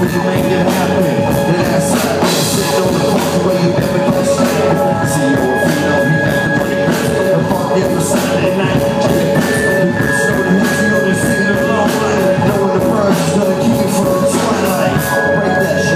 cause you make it happen. And that's that, sitting on the corner where you never get stabbed. See you a female, he got the money grip. The fuck every Saturday night. Check the press, snow the hits, you only singing along like knowing the birds is gonna keep you from the twilight. Break that shit.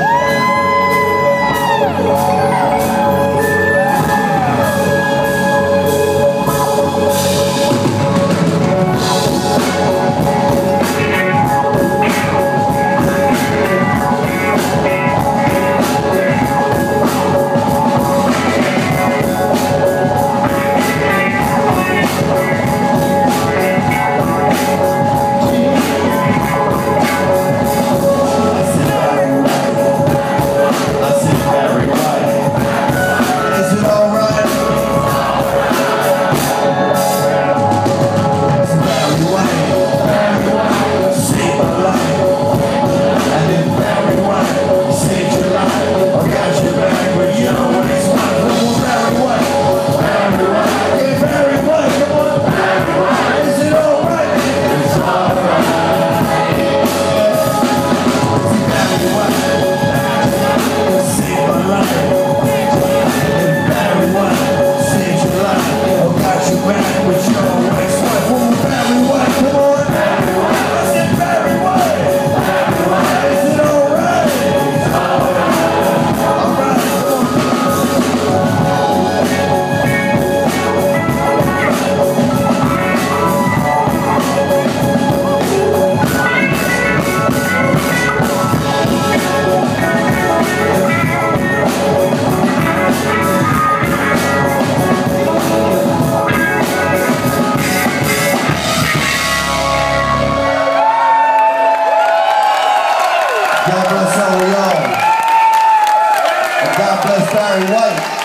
God bless all of y'all. And God bless Barry White.